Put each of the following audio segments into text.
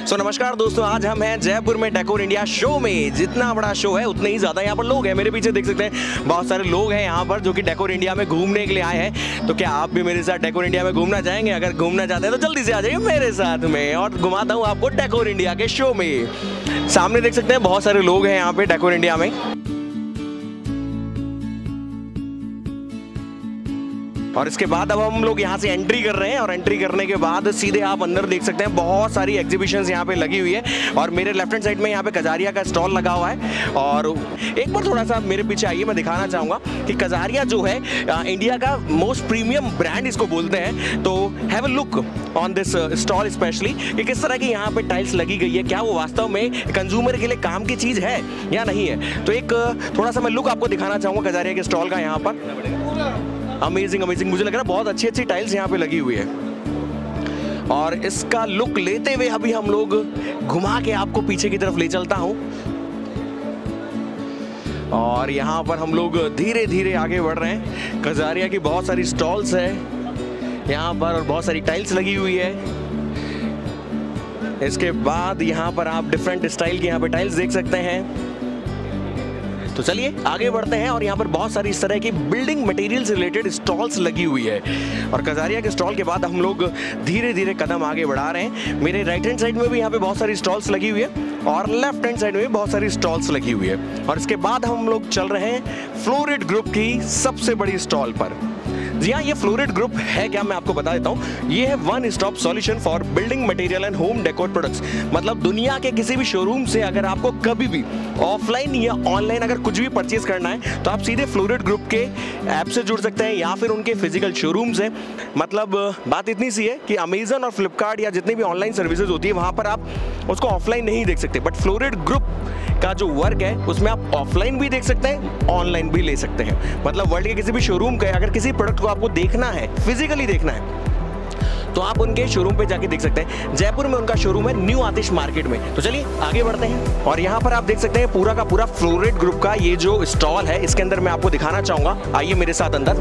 सो नमस्कार दोस्तों, आज हम हैं जयपुर में डेकोर इंडिया शो में। जितना बड़ा शो है उतने ही ज़्यादा यहाँ पर लोग हैं। मेरे पीछे देख सकते हैं बहुत सारे लोग हैं यहाँ पर जो कि डेकोर इंडिया में घूमने के लिए आए हैं। तो क्या आप भी मेरे साथ डेकोर इंडिया में घूमना चाहेंगे? अगर घूमना चाहते हैं तो जल्दी से आ जाइए मेरे साथ में और घुमाता हूँ आपको डेकोर इंडिया के शो में। सामने देख सकते हैं बहुत सारे लोग हैं यहाँ पे डेकोर इंडिया में। और इसके बाद अब हम लोग यहाँ से एंट्री कर रहे हैं और एंट्री करने के बाद सीधे आप अंदर देख सकते हैं बहुत सारी एग्जीबिशंस यहाँ पे लगी हुई है। और मेरे लेफ्ट हैंड साइड में यहाँ पे कजारिया का स्टॉल लगा हुआ है। और एक बार थोड़ा सा मेरे पीछे आइए, मैं दिखाना चाहूँगा कि कजारिया जो है इंडिया का मोस्ट प्रीमियम ब्रांड इसको बोलते हैं। तो have a look on this stall specially कि किस तरह की यहाँ पे टाइल्स लगी गई है, क्या वो वास्तव में कंज्यूमर के लिए काम की चीज़ है या नहीं है। तो एक थोड़ा सा मैं लुक आपको दिखाना चाहूँगा कजारिया के स्टॉल का। यहाँ पर अमेजिंग मुझे लग रहा है बहुत अच्छी अच्छी टाइल्स यहाँ पे लगी हुई है। और इसका लुक लेते हुए अभी हम लोग घुमा के आपको पीछे की तरफ ले चलता हूँ। और यहाँ पर हम लोग धीरे धीरे आगे बढ़ रहे हैं। कजारिया की बहुत सारी स्टॉल्स है यहाँ पर और बहुत सारी टाइल्स लगी हुई है। इसके बाद यहाँ पर आप डिफरेंट स्टाइल की यहाँ पे टाइल्स देख सकते हैं। तो चलिए आगे बढ़ते हैं। और यहाँ पर बहुत सारी इस तरह की बिल्डिंग मटेरियल से रिलेटेड स्टॉल्स लगी हुई है। और कजारिया के स्टॉल के बाद हम लोग धीरे धीरे कदम आगे बढ़ा रहे हैं। मेरे राइट हैंड साइड में भी यहाँ पे बहुत सारी स्टॉल्स लगी हुई है और लेफ्ट हैंड साइड में भी बहुत सारी स्टॉल्स लगी हुई है। और इसके बाद हम लोग चल रहे हैं फ्लोरिड ग्रुप की सबसे बड़ी स्टॉल पर। जी हाँ, ये फ्लोरिड ग्रुप है क्या, मैं आपको बता देता हूँ। ये है one stop solution for building material and home decor products. मतलब दुनिया के किसी भी शोरूम से अगर आपको कभी भी ऑफलाइन या ऑनलाइन अगर कुछ भी परचेज करना है तो आप सीधे फ्लोरिड ग्रुप के ऐप से जुड़ सकते हैं या फिर उनके फिजिकल शोरूम से। मतलब बात इतनी सी है कि अमेजन और फ्लिपकार्ट या जितनी भी ऑनलाइन सर्विसेज होती है वहाँ पर आप उसको ऑफलाइन नहीं देख सकते, बट फ्लोरिड ग्रुप का जो वर्क है उसमें आप ऑफलाइन भी देख सकते हैं, ऑनलाइन भी ले सकते हैं। मतलब वर्ल्ड के किसी भी शोरूम का अगर किसी प्रोडक्ट को आपको देखना है, फिजिकली देखना है, तो आप उनके शोरूम पे जाके देख सकते हैं। जयपुर में उनका शोरूम है न्यू आतिश मार्केट में। तो चलिए आगे बढ़ते हैं। और यहाँ पर आप देख सकते हैं पूरा का पूरा फ्लोरिड ग्रुप का ये जो स्टॉल है इसके अंदर मैं आपको दिखाना चाहूँगा। आइए मेरे साथ अंदर।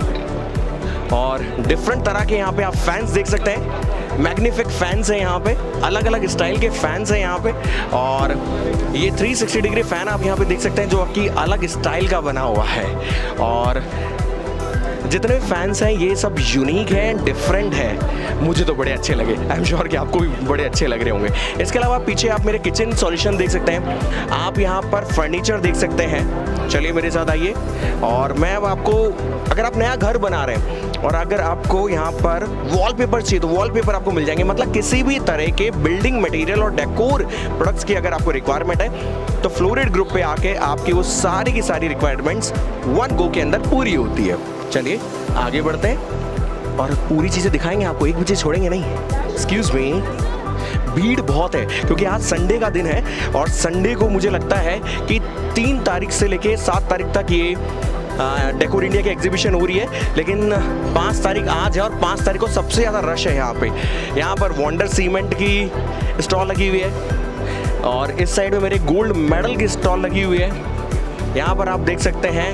और डिफरेंट तरह के यहाँ पे आप फैंस देख सकते हैं। मैग्निफिक फैंस हैं यहाँ पे, अलग अलग स्टाइल के फैंस हैं यहाँ पे। और ये 360 डिग्री फैन आप यहाँ पे देख सकते हैं जो आपकी अलग स्टाइल का बना हुआ है। और जितने फैंस हैं ये सब यूनिक हैं, डिफरेंट है। मुझे तो बड़े अच्छे लगे, आई एम श्योर कि आपको भी बड़े अच्छे लग रहे होंगे। इसके अलावा पीछे आप मेरे किचन सॉल्यूशन देख सकते हैं। आप यहाँ पर फर्नीचर देख सकते हैं। चलिए मेरे साथ आइए। और मैं अब आपको, अगर आप नया घर बना रहे हैं और अगर आपको यहाँ पर वॉलपेपर चाहिए तो वॉलपेपर आपको मिल जाएंगे। मतलब किसी भी तरह के बिल्डिंग मटेरियल और डेकोर प्रोडक्ट्स की अगर आपको रिक्वायरमेंट है तो फ्लोरिड ग्रुप पे आके आपकी वो सारी की सारी रिक्वायरमेंट्स वन गो के अंदर पूरी होती है। चलिए आगे बढ़ते हैं और पूरी चीज़ें दिखाएंगे आपको, एक भी चीज़ छोड़ेंगे नहीं। एक्सक्यूज मी, भीड़ बहुत है क्योंकि आज संडे का दिन है और संडे को मुझे लगता है कि 3 तारीख से लेके 7 तारीख तक ये डेकोर इंडिया की एग्जीबिशन हो रही है। लेकिन 5 तारीख आज है और 5 तारीख को सबसे ज़्यादा रश है यहाँ पे। यहाँ पर वंडर सीमेंट की स्टॉल लगी हुई है और इस साइड में मेरे गोल्ड मेडल की स्टॉल लगी हुई है। यहाँ पर आप देख सकते हैं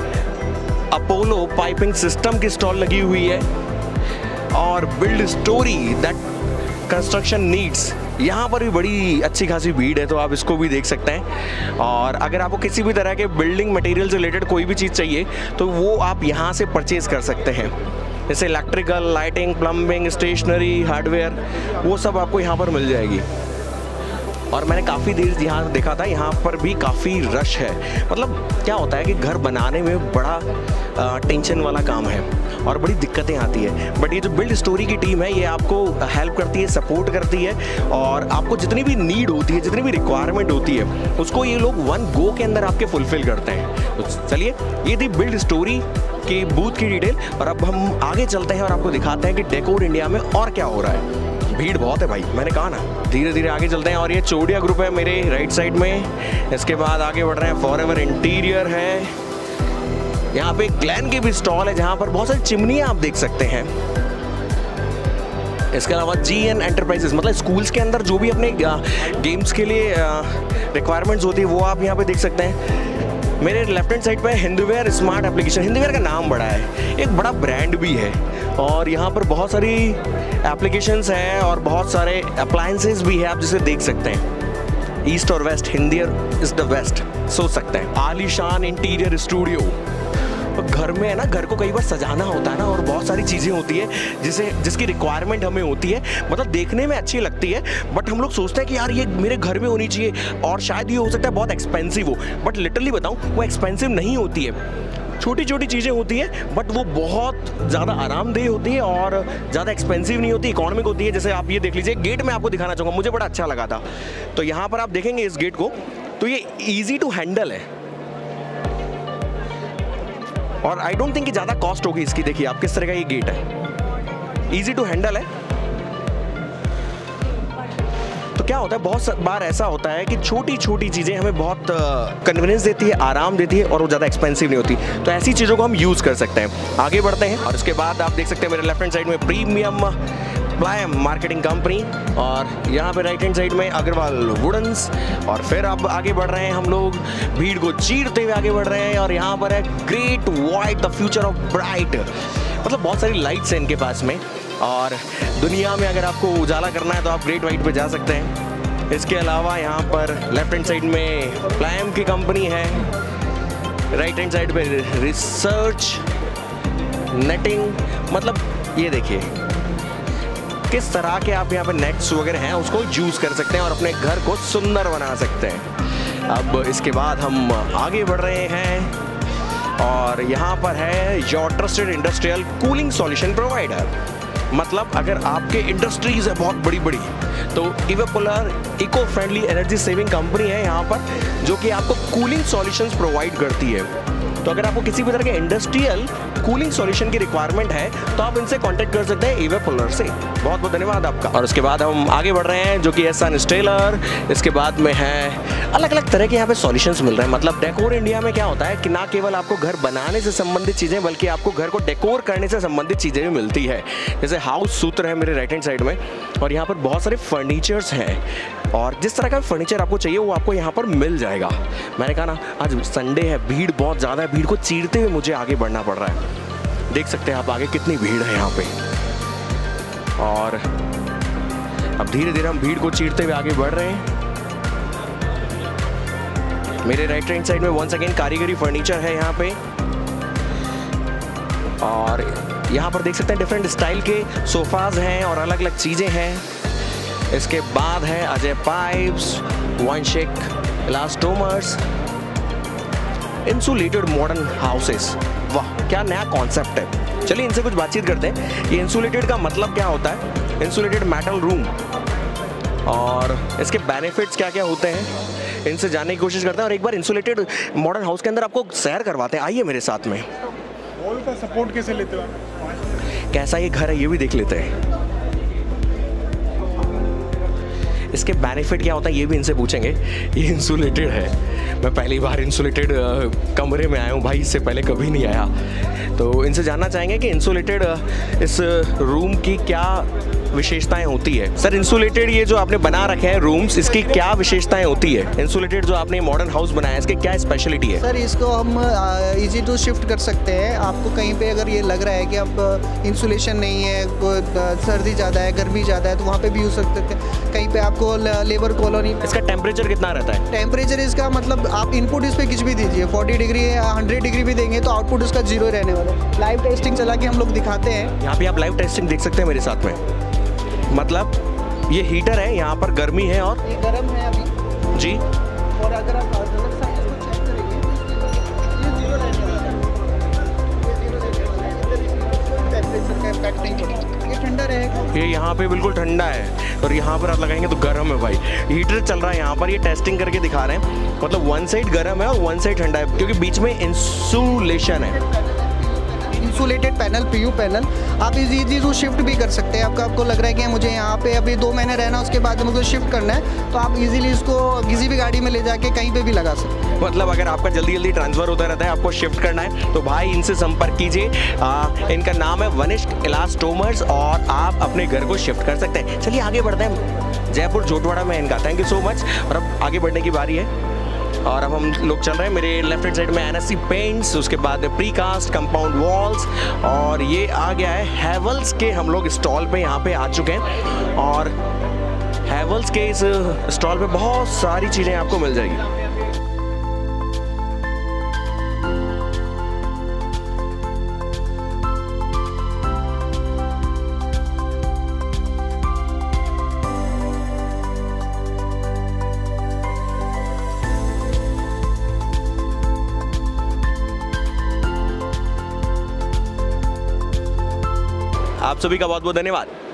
अपोलो पाइपिंग सिस्टम की स्टॉल लगी हुई है। और build story that construction needs, यहाँ पर भी बड़ी अच्छी खासी भीड़ है, तो आप इसको भी देख सकते हैं। और अगर आपको किसी भी तरह के बिल्डिंग मटेरियल से रिलेटेड कोई भी चीज़ चाहिए तो वो आप यहाँ से परचेज कर सकते हैं। जैसे electrical, lighting, plumbing, stationery, hardware, वो सब आपको यहाँ पर मिल जाएगी। और मैंने काफ़ी देर यहाँ देखा था, यहाँ पर भी काफ़ी रश है। मतलब क्या होता है कि घर बनाने में बड़ा टेंशन वाला काम है और बड़ी दिक्कतें आती है, बट ये जो बिल्ड स्टोरी की टीम है ये आपको हेल्प करती है, सपोर्ट करती है। और आपको जितनी भी नीड होती है, जितनी भी रिक्वायरमेंट होती है, उसको ये लोग वन गो के अंदर आपके फुलफिल करते हैं। तो चलिए, ये थी बिल्ड स्टोरी की बूथ की डिटेल। और अब हम आगे चलते हैं और आपको दिखाते हैं कि डेकोर इंडिया में और क्या हो रहा है। भीड़ बहुत है भाई, मैंने कहा ना। धीरे धीरे आगे चलते हैं। और ये चोडिया ग्रुप है मेरे राइट साइड में। इसके बाद आगे बढ़ रहे हैं, फॉरएवर इंटीरियर है। यहाँ पे ग्लैन की भी स्टॉल है जहाँ पर बहुत सारी चिमनियाँ आप देख सकते हैं। इसके अलावा GN एंटरप्राइजेस, मतलब स्कूल्स के अंदर जो भी अपने गेम्स के लिए रिक्वायरमेंट्स होती है वो आप यहाँ पे देख सकते हैं। मेरे लेफ्ट हैंड साइड पे हिंदूवेयर स्मार्ट एप्लीकेशन। हिंदूवेयर का नाम बड़ा है, एक बड़ा ब्रांड भी है और यहाँ पर बहुत सारी एप्लीकेशंस हैं और बहुत सारे अप्लायंसेस भी है, आप जिसे देख सकते हैं। ईस्ट और west, Hindware is the best, सोच सकते हैं। आलीशान इंटीरियर स्टूडियो। घर में है ना, घर को कई बार सजाना होता है ना और बहुत सारी चीज़ें होती है जिसकी रिक्वायरमेंट हमें होती है, मतलब देखने में अच्छी लगती है, बट हम लोग सोचते हैं कि यार ये मेरे घर में होनी चाहिए और शायद ये हो सकता है बहुत एक्सपेंसिव हो, बट लिटरली बताऊं वो एक्सपेंसिव नहीं होती है। छोटी छोटी चीज़ें होती है बट वो बहुत ज़्यादा आरामदेह होती है और ज़्यादा एक्सपेंसिव नहीं होती, इकोनॉमिक होती है। जैसे आप ये देख लीजिए, गेट में आपको दिखाना चाहूँगा, मुझे बड़ा अच्छा लगा था। तो यहाँ पर आप देखेंगे इस गेट को, तो ये ईजी टू हैंडल है और आई डोंट थिंक कि ज़्यादा कॉस्ट होगी इसकी। देखिए आप किस तरह का ये गेट है, इजी टू हैंडल है। तो क्या होता है, बहुत बार ऐसा होता है कि छोटी छोटी चीज़ें हमें बहुत कन्वीनियंस देती है, आराम देती है और वो ज़्यादा एक्सपेंसिव नहीं होती। तो ऐसी चीज़ों को हम यूज़ कर सकते हैं। आगे बढ़ते हैं और उसके बाद आप देख सकते हैं मेरे लेफ्ट हैंड साइड में प्रीमियम प्लायम मार्केटिंग कंपनी और यहाँ पे राइट हैंड साइड में अग्रवाल वुडन्स। और फिर अब आगे बढ़ रहे हैं हम लोग, भीड़ को चीरते हुए आगे बढ़ रहे हैं और यहाँ पर है great white the future of bright. मतलब बहुत सारी लाइट्स हैं इनके पास में और दुनिया में अगर आपको उजाला करना है तो आप ग्रेट वाइट पे जा सकते हैं। इसके अलावा यहाँ पर लेफ्ट हैंड साइड में प्लायम की कंपनी है, राइट हैंड साइड पे रिसर्च नेटिंग। मतलब ये देखिए किस तरह के आप यहाँ पे नेट्स वगैरह हैं उसको यूज़ कर सकते हैं और अपने घर को सुंदर बना सकते हैं। अब इसके बाद हम आगे बढ़ रहे हैं और यहाँ पर है your trusted industrial cooling solution provider. मतलब अगर आपके इंडस्ट्रीज है बहुत बड़ी बड़ी तो इवेपोलर eco friendly energy saving company है यहाँ पर, जो कि आपको कूलिंग सॉल्यूशंस प्रोवाइड करती है। तो अगर आपको किसी भी तरह के इंडस्ट्रियल कूलिंग सॉल्यूशन की रिक्वायरमेंट है तो आप इनसे कांटेक्ट कर सकते हैं इवेपोलर से। बहुत बहुत धन्यवाद आपका। और उसके बाद हम आगे बढ़ रहे हैं जो कि एस इंस्टेलर। इसके बाद में है अलग अलग तरह के यहाँ पे सॉल्यूशंस मिल रहे हैं। मतलब डेकोर इंडिया में क्या होता है कि ना केवल आपको घर बनाने से संबंधित चीज़ें बल्कि आपको घर को डेकोर करने से संबंधित चीज़ें भी मिलती है। जैसे हाउस सूत्र है मेरे राइट हैंड साइड में और यहाँ पर बहुत सारे फर्नीचर्स हैं और जिस तरह का फर्नीचर आपको चाहिए वो आपको यहाँ पर मिल जाएगा। मैंने कहा ना आज संडे है, भीड़ बहुत ज़्यादा है, भीड़ को चीरते हुए मुझे आगे बढ़ना पड़ रहा है। देख सकते हैं आप आगे कितनी भीड़ है यहाँ पे और अब धीरे धीरे हम भीड़ को चीरते हुए आगे बढ़ रहे हैं। मेरे राइट हैंड साइड में वंस अगेन कारीगरी फर्नीचर है यहाँ पे और यहाँ पर देख सकते हैं डिफरेंट स्टाइल के सोफाज हैं और अलग अलग चीज़ें हैं। इसके बाद है अजय पाइप्स, वनशेक इलास्टोमर्स, इंसुलेटेड मॉडर्न हाउसेस। वाह क्या नया कॉन्सेप्ट है। चलिए इनसे कुछ बातचीत करते हैं। ये इंसुलेटेड का मतलब क्या होता है, इंसुलेटेड मेटल रूम और इसके बेनिफिट्स क्या क्या होते हैं, इनसे जानने की कोशिश करते हैं और एक बार इंसुलेटेड मॉडर्न हाउस के अंदर आपको सैर करवाते हैं। आइए मेरे साथ में। वॉल का सपोर्ट कैसे लेते हो, कैसा ये घर है ये भी देख लेते हैं। इसके बेनिफिट क्या होता है ये भी इनसे पूछेंगे। ये इंसुलेटेड है, मैं पहली बार इंसुलेटेड कमरे में आया हूँ भाई, इससे पहले कभी नहीं आया। तो इनसे जानना चाहेंगे कि इंसुलेटेड इस रूम की क्या विशेषताएं होती है। सर इंसुलेटेड ये जो आपने बना रखे हैं रूम्स, इसकी क्या विशेषताएं होती है? इंसुलेटेड जो आपने मॉडर्न हाउस बनाया है इसकी क्या स्पेशलिटी है? सर इसको हम इजी टू शिफ्ट कर सकते हैं। आपको कहीं पे अगर ये लग रहा है कि अब इंसुलेशन नहीं है, सर्दी ज़्यादा है, गर्मी ज़्यादा है, तो वहाँ पे भी यूज़ सकते हैं। कहीं पे आपको लेबर कॉलोनी। इसका टेम्परेचर कितना रहता है? टेम्परेचर इसका मतलब आप इनपुट इस पर कुछ भी दीजिए, 40 डिग्री या 100 डिग्री भी देंगे तो आउटपुट इसका 0 रहने वाला है। लाइव टेस्टिंग चला के हम लोग दिखाते हैं। यहाँ पे आप लाइव टेस्टिंग देख सकते हैं मेरे साथ में। मतलब ये हीटर है, यहाँ पर गर्मी है और ये गर्म है अभी जी। और अगर आप अदर साइड इसको चेक करेंगे ये 0 रहने वाला है, ये 0 रहने वाला है। इधर इसमें टेम्परेचर का इम्पैक्ट नहीं पड़ेगा, ये ठंडा रहेगा। ये यहाँ पे बिल्कुल ठंडा है और यहाँ पर आप लगाएंगे तो गर्म है भाई। हीटर चल रहा है यहाँ पर, ये टेस्टिंग करके दिखा रहे हैं। मतलब वन साइड गर्म है और वन साइड ठंडा है क्योंकि बीच में इंसुलेशन है। इंसुलेटेड पैनल, पीयू पैनल, आप इजी टू शिफ्ट भी कर सकते हैं। आपको लग रहा है कि मुझे यहाँ पे अभी 2 महीने रहना, उसके बाद मुझे शिफ्ट करना है, तो आप इजीली इसको किसी भी गाड़ी में ले जाके कहीं पे भी लगा सकते हैं। मतलब अगर आपका जल्दी जल्दी ट्रांसफर होता रहता है, आपको शिफ्ट करना है तो भाई इनसे संपर्क कीजिए। इनका नाम है वनिष्ठ इलास्टोमर्स और आप अपने घर को शिफ्ट कर सकते हैं। चलिए आगे बढ़ते हैं। जयपुर जोटवाड़ा में इनका। Thank you so much. और अब आगे बढ़ने की बारी है। और अब हम लोग चल रहे हैं, मेरे लेफ्ट हैंड साइड में एनएससी पेंट्स, उसके बाद प्रीकास्ट कंपाउंड वॉल्स, और ये आ गया है हैवेल्स के हम लोग स्टॉल पे यहाँ पे आ चुके हैं। और हैवेल्स के इस स्टॉल पे बहुत सारी चीज़ें आपको मिल जाएगी। आप सभी का बहुत बहुत धन्यवाद।